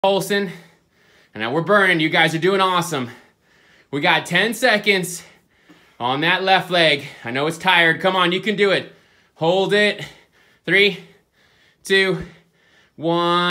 pulsing. And now we're burning. You guys are doing awesome. We got 10 seconds on that left leg. I know it's tired. Come on, you can do it. Hold it. 3, 2, 1.